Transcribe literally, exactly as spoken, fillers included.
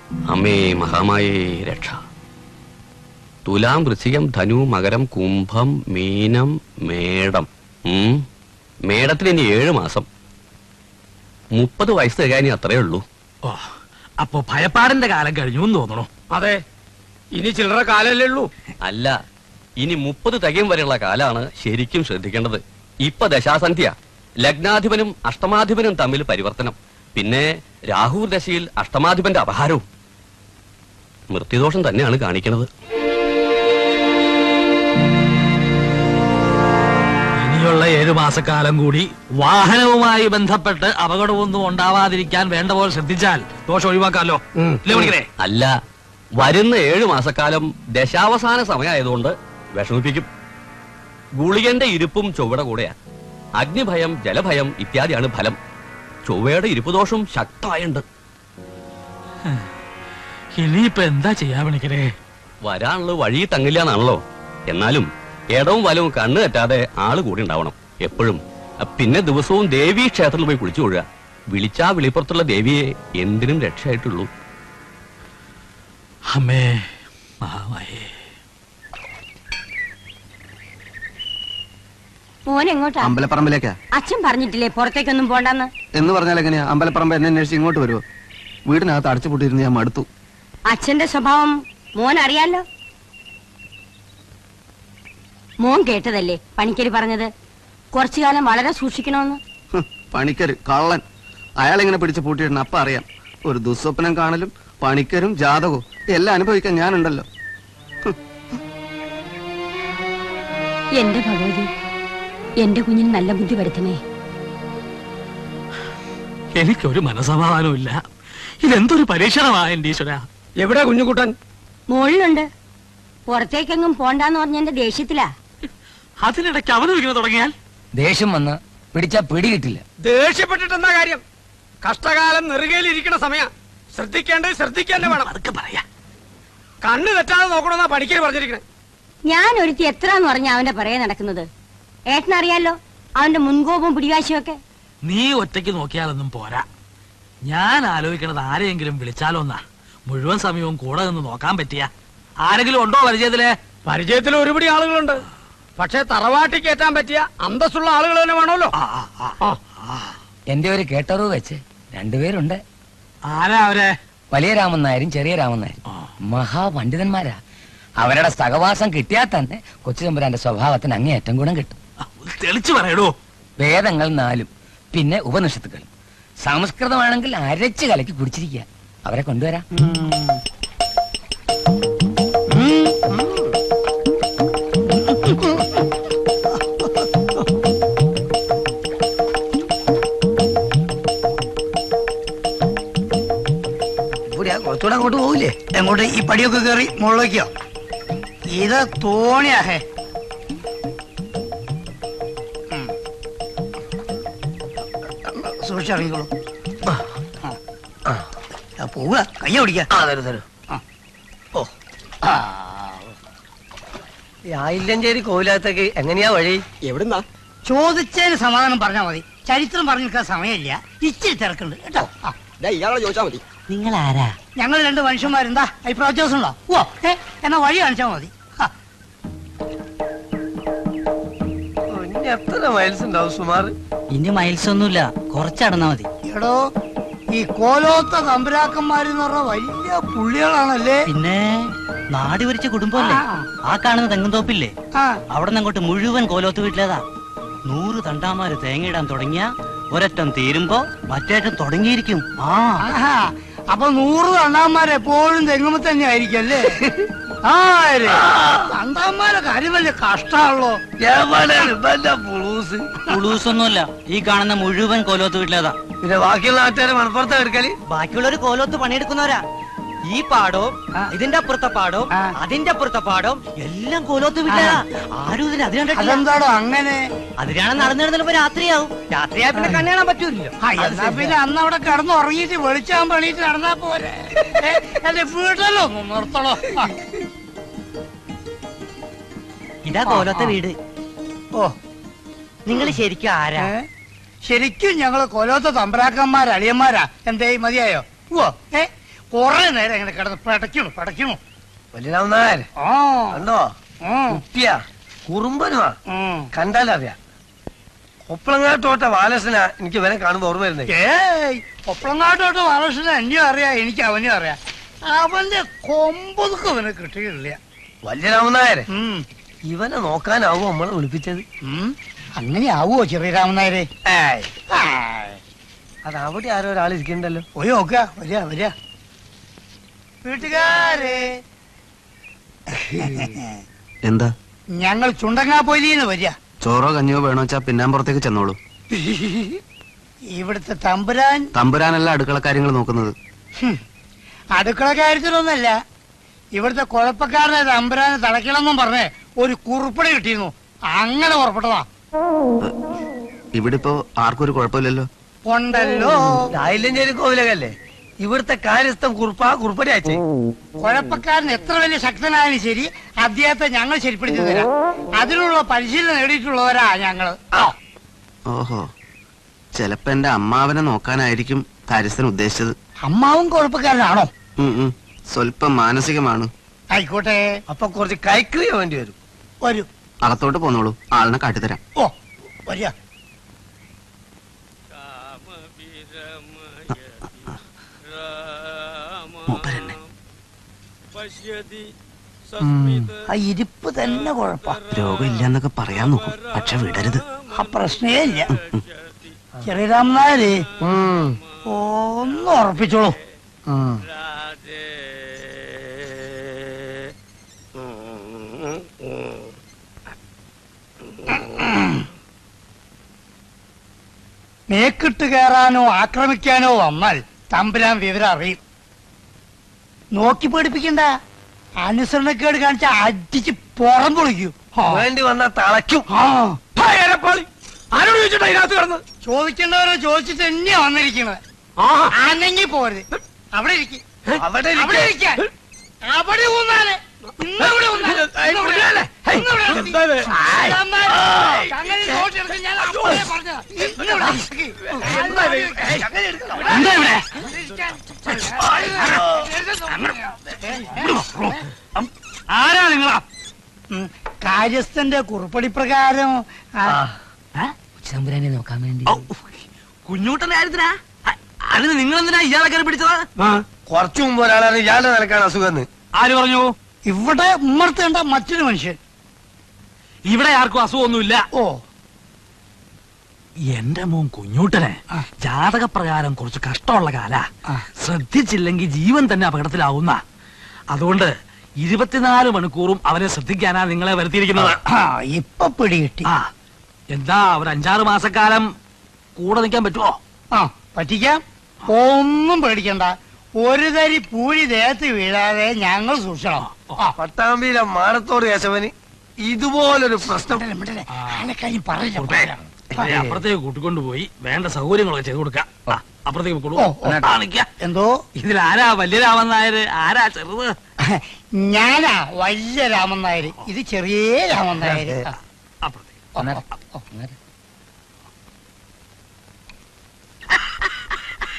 അമ്മേ മഹാമായേ രക്ഷ. തുലാം, വൃശ്ചികം, ധനു, മകരം, കുംഭം, മീനം, മേടം. മേടത്തിന് ഇനി ഏഴു മാസം. മുപ്പത് വയസ്സ് തികയാനി അത്രേ ഉള്ളൂ. ഓ, അപ്പൊ ഭയപ്പാടിന്റെ കാലം കഴിഞ്ഞു എന്ന് തോന്നണോ? അതെ, ഇനി ചില്ലറ കാലല്ലേ ഉള്ളൂ. അല്ല, ഇനി മുപ്പത് തികയും വരെയുള്ള കാലാണ് ശരിക്കും ശ്രദ്ധിക്കേണ്ടത്. ഇപ്പൊ ദശാസന്ധ്യ, ലഗ്നാധിപനും അഷ്ടമാധിപനും തമ്മിൽ പരിവർത്തനം, പിന്നെ രാഹു ദശയിൽ അഷ്ടമാധിപന്റെ അപഹാരവും. മൃത്യുദോഷം തന്നെയാണ് കാണിക്കുന്നത്. ഇനിയുള്ള ഏഴു മാസക്കാലം കൂടി വാഹനവുമായി ബന്ധപ്പെട്ട് അപകടമൊന്നും ഉണ്ടാവാതിരിക്കാൻ വേണ്ട പോലെ ശ്രദ്ധിച്ചാൽ ദോഷം ഒഴിവാക്കാമല്ലോ. അല്ല, വരുന്ന ഏഴു മാസക്കാലം ദശാവസാന സമയമായതുകൊണ്ട് വിഷമിപ്പിക്കും. ഗുളികന്റെ ഇരിപ്പും ചൊവ്വയുടെ കൂടെയാ. അഗ്നിഭയം, ജലഭയം ഇത്യാദിയാണ് ഫലം. ചൊവ്വയുടെ ഇരിപ്പ് ദോഷം ശക്തമായുണ്ട്. ഇനിയിപ്പൊ എന്താ ചെയ്യാ പണിക്കരെ? വരാനുള്ളത് വഴി തങ്ങില്ല എന്നാണല്ലോ. എന്നാലും ഇടവും വലവും കണ്ണു തെറ്റാതെ ആള് കൂടി ഉണ്ടാവണം എപ്പോഴും. പിന്നെ ദിവസവും ദേവീ ക്ഷേത്രത്തിൽ പോയി കുളിച്ചു കൊള്ളുക. വിളിച്ചാ വിളിപ്പുറത്തുള്ള ദേവിയെ എന്തിനും രക്ഷയായിട്ടുള്ളൂ. അമ്മേ മഹാമായേ. മോൻ എങ്ങോട്ടാ? അമ്പലപ്പറമ്പിലേക്കാ. അച്ഛൻ പറഞ്ഞിട്ടില്ലേ പുറത്തേക്കൊന്നും പോണ്ടെന്ന്? എന്ന് പറഞ്ഞാൽ എങ്ങനെയാ? അമ്പലപ്പറമ്പ് എന്നെ അന്വേഷിച്ച് ഇങ്ങോട്ട് വരുമോ? വീടിനകത്ത് അടച്ചുപൂട്ടിയിരുന്ന് ഞാൻ മടുത്തു. അച്ഛന്റെ സ്വഭാവം മോൻ അറിയാലോ. മോൻ കേട്ടതല്ലേ പണിക്കര് പറഞ്ഞത്, കുറച്ചു കാലം വളരെ സൂക്ഷിക്കണമെന്ന്. പണിക്കര് കള്ളൻ. അയാളെങ്ങനെ പിടിച്ച് പൂട്ടിയിടണം അപ്പ അറിയാം. ഒരു ദുസ്വപ്നം കാണലും പണിക്കരും ജാതകവും എല്ലാം അനുഭവിക്കാൻ ഞാനുണ്ടല്ലോ. എന്റെ ഭഗവതി, എന്റെ കുഞ്ഞിന് നല്ല ബുദ്ധി വരുത്തണേ. എനിക്കൊരു മനസമാധാനവും ഇല്ല. ഇതെന്തൊരു പരീക്ഷണമാണ് എന്റെ ഈശ്വര. എവിടെ കുഞ്ഞുകുട്ടൻ? മോളിലുണ്ട്. പുറത്തേക്കെങ്ങും പോണ്ടാന്ന് പറഞ്ഞ എന്റെ ദേഷ്യത്തിലാ. അതിനിടയ്ക്ക് അവതരിക്കുന്നത് തുടങ്ങിയാൽ ദേഷ്യം വന്ന് പിടിച്ചാ പിടി കിട്ടില്ല. ദേഷ്യപ്പെട്ടിട്ട് എന്താ കാര്യം? കഷ്ടകാലം നെറുകയിലിരിക്കുന്ന സമയം. ശ്രദ്ധിക്കേണ്ടത് ശ്രദ്ധിക്കേണ്ട വേണം. അതൊക്കെ പറയാ. കണ്ണ് തെറ്റാതെ നോക്കണമെന്നാ പണിക്കര് പറഞ്ഞിരിക്കണേ. ഞാൻ ഒരുത്തി എത്രാന്ന് പറഞ്ഞ അവന്റെ പറയാൻ നടക്കുന്നത്. ഏട്ടനറിയാലോ അവന്റെ മുൻകോപവും പിടിവാശിയും ഒക്കെ. നീ ഒറ്റയ്ക്ക് നോക്കിയാലൊന്നും പോരാ. ഞാൻ ആലോചിക്കണത് ആരെയെങ്കിലും വിളിച്ചാലോ എന്നാ. മുഴുവൻ സമയവും കൂടെ നിന്ന് നോക്കാൻ പറ്റിയ ആരെങ്കിലും ഉണ്ടോ പരിചയത്തില്? പരിചയത്തിൽ ഒരുപടി ആളുകളുണ്ട്. പക്ഷെ തറവാട്ടി കയറ്റാൻ പറ്റിയ അന്തസ്സുള്ള ആളുകൾ തന്നെ വേണമല്ലോ. എന്റെ ഒരു കേട്ടറിവ് വെച്ച് രണ്ടുപേരുണ്ട്. ആരാ അവരെ? വലിയ രാമൻ നായരും ചെറിയ രാമൻ നായരും മഹാപണ്ഡിതന്മാരാ. അവരുടെ സഹവാസം കിട്ടിയാൽ തന്നെ കൊച്ചു തമ്പുരാന്റെ സ്വഭാവത്തിന് അങ്ങേയറ്റം ഗുണം കിട്ടും. തെളിച്ചു പറയടോ. വേദങ്ങൾ നാലും പിന്നെ ഉപനിഷത്തുകൾ. സംസ്കൃതമാണെങ്കിൽ അരച്ച് കലക്കി കുടിച്ചിരിക്കുക. അവരെ കൊണ്ടുവരാം. കുറച്ചുകൂടെ അങ്ങോട്ട് പോകില്ലേ? എങ്ങോട്ട്? ഈ പടിയൊക്കെ കയറി മുകളിലേക്കോ? ഇത് തോണിയാഹേ. സൂക്ഷിച്ചിറങ്ങിക്കോളൂ. പോവുക, കയ്യ പിടിക്കാം. ഓ, ആയില്ലഞ്ചേരി കോവിലകത്തേക്ക് എങ്ങനെയാ വഴി? എവിടുന്നാ? ചോദിച്ചതിന് സമാധാനം പറഞ്ഞാ മതി. ചരിത്രം പറഞ്ഞു നിൽക്കാൻ സമയമില്ല. ഇച്ചിരി തിരക്കുണ്ട് കേട്ടോ. ഇയാളെ ചോദിച്ചാ മതി. നിങ്ങൾ ആരാ? ഞങ്ങൾ രണ്ട് മനുഷ്യന്മാരെന്താ അഭിപ്രായ വ്യത്യാസം ഉണ്ടോ? ഓ ഏ എന്നാ വഴി കാണിച്ചാ മതി. എത്ര മൈൽസ് ഉണ്ടാവും സുമാർ? ഇനി മൈൽസ് ഒന്നുമില്ല, കുറച്ചടന്നാ മതി. എടോ, ഈ കോലോത്ത തമ്പുരാക്കന്മാരെന്ന് പറഞ്ഞ വലിയ പുള്ളികളാണല്ലേ. പിന്നെ നാടി വരിച്ച കുടുംബമല്ലേ. ആ കാണുന്ന തെങ്ങുംതോപ്പില്ലേ, അവിടെ നിന്ന് അങ്ങോട്ട് മുഴുവൻ കോലോത്ത് വീട്ടിലേതാ. നൂറ് തണ്ടാമാര് തേങ്ങയിടാൻ തുടങ്ങിയ ഒരറ്റം തീരുമ്പോ മറ്റേറ്റം തുടങ്ങിയിരിക്കും. ആ അപ്പൊ നൂറ് തണ്ടാന്മാരെപ്പോഴും തെങ്ങുമ്പോ തന്നെ ആയിരിക്കും അല്ലേ? തണ്ടാന്മാരെ കാര്യം വലിയ കഷ്ടാണല്ലോ. പുളൂസൊന്നുമല്ല, ഈ കാണുന്ന മുഴുവൻ കോലോത്ത് വീട്ടിലേതാ. പിന്നെ ബാക്കിയുള്ള നാട്ടുകാരെ മണപ്പുറത്താ എടുക്കല്. ബാക്കിയുള്ളൊരു കോലോത്ത് പണിയെടുക്കുന്നവരാ. ഈ പാടവും ഇതിന്റെ അപ്പുറത്തെ പാടവും അതിന്റെ അപ്പുറത്തെ പാടവും എല്ലാം കോലോത്ത് വീട്ടിലേതാ. ആരും ഇതിന് അതിനെന്താടോ അങ്ങനെ? അതിനാണ് നടന്നു നടന്നപ്പോ രാത്രിയാവും. രാത്രിയാ പിന്നെ കണ്ണു കാണാൻ പറ്റൂല്ലോ. എന്നാ പിന്നെ അന്ന് അവിടെ കിടന്ന് ഉറങ്ങിയിട്ട് വെളിച്ചാൻ പണിയിട്ട് നടന്നാ പോരെ. എന്റെ വീട്ടല്ലോ നിർത്തണോ? ഇതാ കോലോത്തെ വീട്. ഓ, നിങ്ങൾ ശരിക്കും ആരാ? ശരിക്കും ഞങ്ങള് കൊലോത്ത തമ്പരാക്കന്മാരാ, അളിയന്മാരാ. എന്തേ മതിയായോ? ഓ ഏ കൊറേ നേരം ഇങ്ങനെ കിടന്ന് പടയ്ക്കണു പടയ്ക്കണു. വലിയ രാമനായർ ആ കണ്ടോ ഉം, കുട്ടിയാ കുറുമ്പനുമാ ഉം. കണ്ടാലറിയാം. ഒപ്പളങ്ങാട്ടോട്ട ബാലകൃഷ്ണനാ എനിക്ക് ഇവനെ കാണുമ്പോ ഓർമ്മ വരുന്നേ. ഏയ് ഒപ്പളങ്ങാട്ടോട്ട് മഹാരാഷ്ട്രനെ എന്നെയും അറിയാം, എനിക്ക് അവനെയും അറിയാം. അവന്റെ കൊമ്പൊതുക്കും അവനെ കിട്ടുകയില്ല. വലിയ രാമനായരെ ഉം, ഇവനെ നോക്കാനാവോ നമ്മളെ വിളിപ്പിച്ചത്? ഉം. അങ്ങനെ ആവുമോ ചെറിയ രാമനായരെ? ഏയ് ആയ്. അത് അവിടെ ആരോ ഒരാൾ ഇരിക്കണ്ടല്ലോ. പോയി നോക്ക, വരിക വരിക. വീട്ടുകാരെ എന്താ? ഞങ്ങൾ ചുണ്ടങ്ങാപ്പൊലിന്ന് വരിക. ചോറോ കഞ്ഞിയോ വേണോ വെച്ചാ പിന്നാമ്പുറത്തേക്ക് ചെന്നോളൂ. ഇവിടുത്തെ തമ്പുരാൻ തമ്പുരാനല്ല അടുക്കള കാര്യങ്ങൾ നോക്കുന്നത്. ഹും, അടുക്കള കാര്യത്തിലൊന്നല്ല, ഇവിടുത്തെ കുഴപ്പക്കാരനെ തമ്പുരാനെ തളയ്ക്കണമെന്നും പറഞ്ഞ് ഒരു കുറിപ്പടി കിട്ടിയിരുന്നു. അങ്ങനെ പുറപ്പെട്ടതാ. ഇവിടെ ഇപ്പോ ആർക്കും ഒരു കുഴപ്പമില്ലല്ലോ. ഉണ്ടല്ലോ. ആയില്ലഞ്ചേരി കോവിലകല്ലേ ഇവിടുത്തെ കാര്യസ്ഥം കുറുപ്പാ കുറുപ്പടി അയച്ചേ. കുഴപ്പക്കാരൻ എത്ര വലിയ ശക്തനായാലും ശരി അദ്ദേഹത്തെ ഞങ്ങൾ ശരിപ്പെടുത്തി തരാം. അതിനുള്ള പരിശീലനം നേടിയിട്ടുള്ളവരാ ഞങ്ങള്. ഓഹോ, ചെലപ്പോ എന്റെ അമ്മാവനെ നോക്കാനായിരിക്കും കാര്യസ്ഥൻ ഉദ്ദേശിച്ചത്. അമ്മാവും കുഴപ്പക്കാരനാണോ? ഉം ഉം. സ്വല്പം മാനസികമാണ്. ആയിക്കോട്ടെ, അപ്പൊ കുറച്ച് കൈക്രിയ വേണ്ടി വരും. വരൂ. അകത്തോട്ട് പോന്നോളൂ, ആളിനെ കാട്ടിത്തരാം. ഓ വരിക. മൂപ്പരെന്നെ. ആ ഇരിപ്പ് തന്നെ കുഴപ്പ. രോഗമില്ലെന്നൊക്കെ പറയാൻ നോക്കും, പക്ഷെ വിടരുത്. ആ പ്രശ്നേ ഇല്ല. ചെറിയ രാമനായര് ഉം. ഒന്ന് ഉറപ്പിച്ചോളൂ. ഉം. മേക്കിട്ട് കയറാനോ ആക്രമിക്കാനോ വന്നാൽ തമ്പുരാൻ വിവരം അറിയും. നോക്കി പേടിപ്പിക്കണ്ട. അനുസരണക്കേട് കാണിച്ച അടിച്ച് പുറം പൊളിക്കൂ. വേണ്ടി വന്നാ തളയ്ക്കും. ആരോട് ചോദിച്ചിട്ടാ ഇതിനകത്ത് കിടന്ന്? ചോദിക്കേണ്ടവരെ ചോദിച്ചിട്ട് തന്നെയാ വന്നിരിക്കുന്നത്. അനങ്ങി പോരുത്. അവിടെ ഇരിക്കും. അവിടെ അവിടെ ഇരിക്ക്. ഇരിക്കാൻ. അവിടെ ഊന്നാല്. ഇന്നിവിടെ ഊന്നാല്. ഇന്നിവിടെ. ഇന്നിവിടെ ഇരിക്ക്. എന്താ ഇത്? ചങ്ങല ചങ്ങല ഇങ്ങോട്ട് എടുക്ക്. ഞാൻ അപ്പോഴേ പറഞ്ഞതാ. ഇന്നിവിടെ ഇരിക്ക്. എന്താ ഇത്? ഏയ്, ചങ്ങല എടുക്കണം. എന്താ ഇവിടെ? ആരാ നിങ്ങളാ? ഉം, കാര്യസ്ഥന്റെ കുറിപ്പടി പ്രകാരം ആ, ആ. ചമ്പുരാനെ നോക്കാൻ വേണ്ടി. ഔ, കുഞ്ഞൂട്ടന്റെ കാര്യത്തിനാ? അ- അതിന് നിങ്ങൾ എന്തിനാ ഇയാളെ കയറി പിടിച്ചത്? കുറച്ചു മുമ്പ് ഒരാളാണ് ഇയാളുടെ നിലക്കാണ് അസുഖം. ആര് പറഞ്ഞു? ഇവിടെ ഉമ്മർത്തേണ്ട മറ്റൊരു മനുഷ്യൻ. ഇവിടെ ആർക്കും അസുഖമൊന്നുമില്ല. ഓ എന്റെ മോൻ കുഞ്ഞൂട്ടനെ ജാതകപ്രകാരം കുറച്ച് കഷ്ടമുള്ള കാല. ശ്രദ്ധിച്ചില്ലെങ്കിൽ ജീവൻ തന്നെ അപകടത്തിലാവുന്ന. അതുകൊണ്ട് ഇരുപത്തിനാല് മണിക്കൂറും അവനെ ശ്രദ്ധിക്കാനാ നിങ്ങളെ വരുത്തിയിരിക്കുന്നത്. ആ, ഇപ്പൊ പിടികിട്ടി. ആ എന്താ ഒരു അഞ്ചാറ് മാസക്കാലം കൂടെ നിൽക്കാൻ പറ്റുമോ? ആ പറ്റിക്കാം. ഒന്നും പേടിക്കണ്ട. ഒരു തരി പൂഴി ദേഹത്ത് വീഴാതെ ഞങ്ങൾ സൂക്ഷിക്കണം. ആ, പട്ടാമ്പിയിലെ മാടത്തോട് കേശവന് ഇതുപോലൊരു പ്രശ്നം. മിണ്ടല്ലേ, മിണ്ടല്ലേ. ആനക്കാര്യം പറയില്ല. ഇവരെ അപ്പുറത്തേക്ക് കൂട്ടിക്കൊണ്ടുപോയി വേണ്ട സൗകര്യങ്ങളൊക്കെ ചെയ്തു കൊടുക്കാം. ആ, അപ്പുറത്തേക്ക് കൊടുക്കും. ഓ, ഓ. എന്തോ ഇതിൽ ആരാ വലിയ രാമൻ നായർ, ആരാ ചെറുത്? ഞാനാ വലിയ രാമൻ നായര്, ഇത് ചെറിയ രാമൻ നായര്. അപ്പുറത്തേക്ക്. ഓ, ഓ, ഓ.